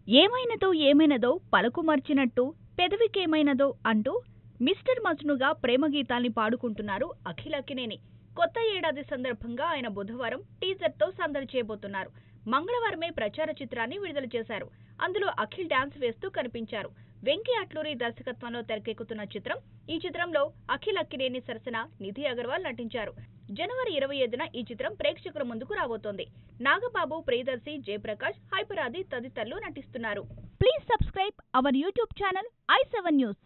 ఏమైనదో పలుకుమర్చినట్టు పెదవికేమైనదో అంటూ మిస్టర్ మజ్నుగా ప్రేమ గీతాల్ని పాడుకుంటున్నారు అఖిల్ అక్కినేని. కొత్త ఏడాది సందర్భంగా ఆయన బుధవారం టీజర్తో సందడి చేయబోతున్నారు. మంగళవారమే ప్రచార చిత్రాన్ని విడుదల చేశారు. అందులో అఖిల్ డాన్స్ వేస్తూ కనిపించారు. వెంకీ అట్లూరి దర్శకత్వంలో తెరకెక్కుతున్న చిత్రం. ఈ చిత్రంలో అఖిల్ అక్కినేని సరసన నిధి అగర్వాల్ నటించారు. జనవరి 25న ఈ చిత్రం ప్రేక్షకుల ముందుకు రాబోతోంది. నాగబాబు, ప్రియదర్శి, జయప్రకాష్, హైపరాది తదితరులు నటిస్తున్నారు. Please subscribe our YouTube channel i7 News.